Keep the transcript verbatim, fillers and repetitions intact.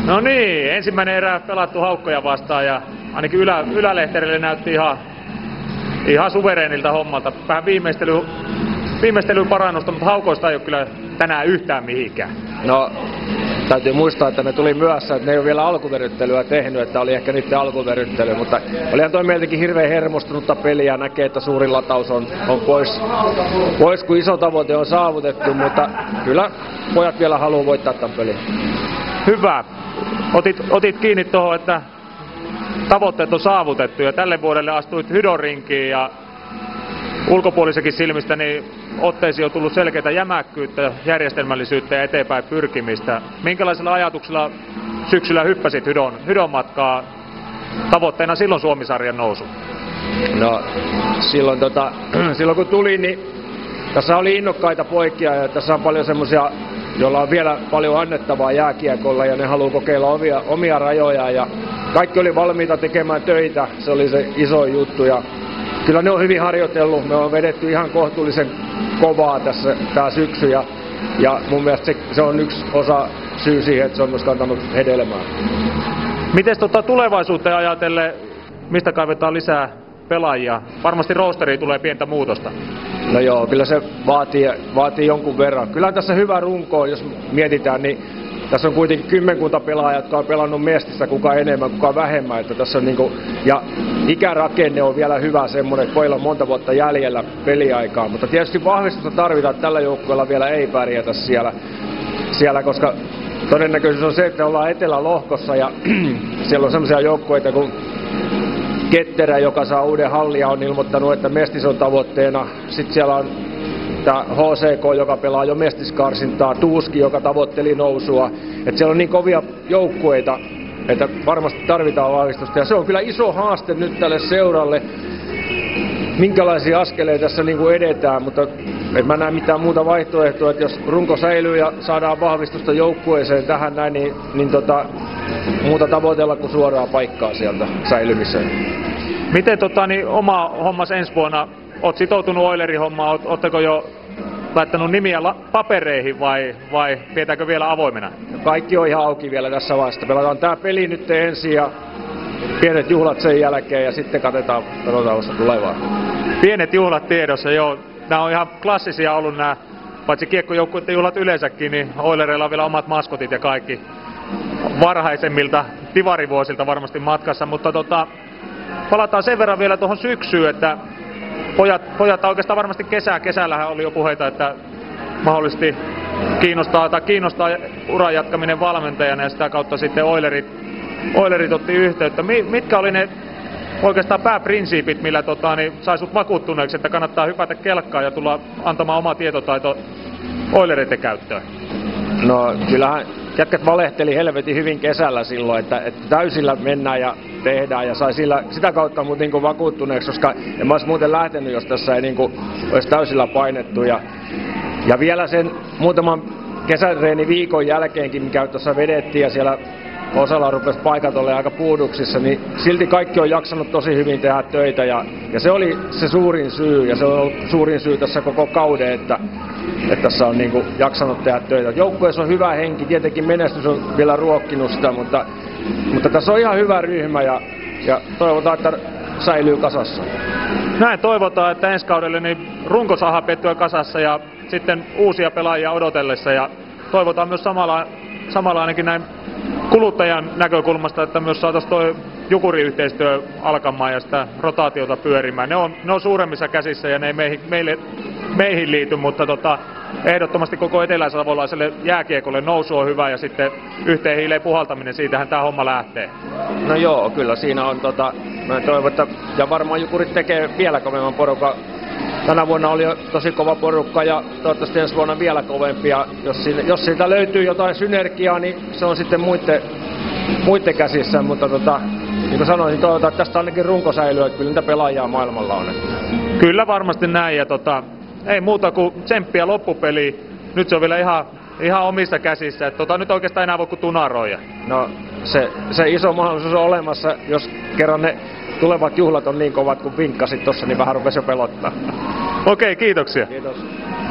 No niin, ensimmäinen erä pelattu Haukkoja vastaan ja ainakin ylä, ylälehterille näytti ihan, ihan suvereenilta hommalta. Vähän viimeistely, viimeistelyyn parannusta, mutta Haukoista ei ole kyllä tänään yhtään mihinkään. No, täytyy muistaa, että ne tuli myöhässä, että ne ei ole vielä alkuveryttelyä tehnyt, että oli ehkä niiden alkuveryttely, mutta olihan toi meiltäkin hirveän hermostunutta peliä, näkee, että suurin lataus on, on pois, pois, kun iso tavoite on saavutettu, mutta kyllä pojat vielä haluaa voittaa tämän pelin. Hyvä. Otit, otit kiinni tuohon, että tavoitteet on saavutettu ja tälle vuodelle astuit Hydon-rinkiin ja ulkopuolisekin silmistä niin otteisiin on tullut selkeää jämäkkyyttä, järjestelmällisyyttä ja eteenpäin pyrkimistä. Minkälaisilla ajatuksilla syksyllä hyppäsit Hydon, Hydon matkaa, tavoitteena silloin Suomi-sarjan nousu? No silloin, tota, silloin kun tuli, niin tässä oli innokkaita poikia ja tässä on paljon semmoisia, joilla on vielä paljon annettavaa jääkiekolla ja ne haluaa kokeilla omia, omia rajoja ja kaikki oli valmiita tekemään töitä, se oli se iso juttu ja kyllä ne on hyvin harjoitellut, me on vedetty ihan kohtuullisen kovaa tässä tää syksy ja, ja mun mielestä se, se on yksi osa syy siihen, että se on myös kantanut hedelmää. Miten tota tulevaisuutta ajatellen, mistä kaivetaan lisää pelaajia? Varmasti roosteriin tulee pientä muutosta. No joo, kyllä se vaatii, vaatii jonkun verran. Kyllä tässä hyvä runko on, jos mietitään, niin tässä on kuitenkin kymmenkunta pelaajaa, jotka on pelannut Mestissä, kuka enemmän, kuka vähemmän. Että tässä on niinku, ja ikärakenne on vielä hyvä semmoinen, että pojilla on monta vuotta jäljellä peliaikaa. Mutta tietysti vahvistusta tarvitaan, että tällä joukkueella vielä ei pärjätä siellä, siellä koska todennäköisyys on se, että ollaan etelälohkossa ja siellä on semmoisia joukkueita kuin Ketterä, joka saa uuden hallia, on ilmoittanut, että Mestis on tavoitteena. Sitten siellä on tämä H C K, joka pelaa jo mestiskarsintaa, Tuuski, joka tavoitteli nousua. Et siellä on niin kovia joukkueita, että varmasti tarvitaan vahvistusta. Ja se on kyllä iso haaste nyt tälle seuralle, minkälaisia askeleita tässä niin kuin edetään, mutta en mä näe mitään muuta vaihtoehtoa, että jos runko säilyy ja saadaan vahvistusta joukkueeseen tähän näin, niin, niin tota, muuta tavoitella kuin suoraa paikkaa sieltä säilymiseen. Miten tota, niin oma hommas ensi vuonna? Oot sitoutunut Oilerin hommaan, ootteko jo laittanut nimiä la- papereihin vai, vai pidetäänkö vielä avoimena? Kaikki on ihan auki vielä tässä vaiheessa. Pelataan tää peli nyt ensin ja pienet juhlat sen jälkeen ja sitten katsotaan, katsotaan vasta tulevaa. Pienet juhlat tiedossa, joo. Nämä on ihan klassisia ollut nämä, paitsi kiekkojoukkueiden juhlat yleensäkin, niin Oilereilla on vielä omat maskotit ja kaikki varhaisemmilta divarivuosilta varmasti matkassa, mutta tota, palataan sen verran vielä tuohon syksyyn, että pojat, pojat oikeastaan varmasti kesää, kesällähän oli jo puheita, että mahdollisesti kiinnostaa, tai kiinnostaa uran jatkaminen valmentajana ja sitä kautta sitten Oilerit, Oilerit otti yhteyttä. Mitkä oli ne oikeastaan pääprinsiipit, millä tota, niin sai sut vakuuttuneeksi, että kannattaa hypätä kelkkaan ja tulla antamaan oma tietotaito Oileritten käyttöön? No kyllähän jätkät valehteli helvetin hyvin kesällä silloin, että, että täysillä mennään ja tehdään ja sai sillä, sitä kautta mut niinku vakuuttuneeksi, koska en mä ois muuten lähtenyt, jos tässä ei niinku olisi täysillä painettu. Ja, ja vielä sen muutaman kesäreeni viikon jälkeenkin, mikä tuossa vedettiin ja siellä osalla rupesi paikat olemaan aika puuduksissa, niin silti kaikki on jaksanut tosi hyvin tehdä töitä ja, ja se oli se suurin syy ja se on ollut suurin syy tässä koko kauden, että, että tässä on niinku jaksanut tehdä töitä. Joukkueessa on hyvä henki, tietenkin menestys on vielä ruokkinut sitä, mutta, mutta tässä on ihan hyvä ryhmä ja, ja toivotaan, että säilyy kasassa. Näin toivotaan, että ensi kaudelle niin runko saadaan pettyä kasassa ja sitten uusia pelaajia odotellessa ja toivotaan myös samalla, samalla ainakin näin kuluttajan näkökulmasta, että myös saataisiin tuo Jukuri-yhteistyö alkamaan ja sitä rotaatiota pyörimään. Ne on, ne on suuremmissa käsissä ja ne ei meihin, meille, meihin liity, mutta tota, ehdottomasti koko eteläsavolaiselle jääkiekolle nousu on hyvä ja sitten yhteen hiileen puhaltaminen, siitähän tämä homma lähtee. No joo, kyllä siinä on tota, mä toivon, että, ja varmaan Jukurit tekee vielä kovemman porukan. Tänä vuonna oli jo tosi kova porukka ja toivottavasti ensi vuonna vielä kovempia. Jos siitä, jos siitä löytyy jotain synergiaa, niin se on sitten muiden, muiden käsissä. Mutta tota, niin kuin sanoin, niin toivotaan, että tästä ainakin runko säilyy, että kyllä niitä pelaajia maailmalla on. Kyllä varmasti näin ja tota, ei muuta kuin tsemppiä loppupeliin. Nyt se on vielä ihan, ihan omissa käsissä. Et tota, nyt oikeastaan enää voi kuin tunaroida. No se, se iso mahdollisuus on olemassa, jos kerran ne tulevat juhlat on niin kovat kuin vinkkasit tossa, niin vähän rupesi jo pelottaa. Okei, kiitoksia. Kiitos.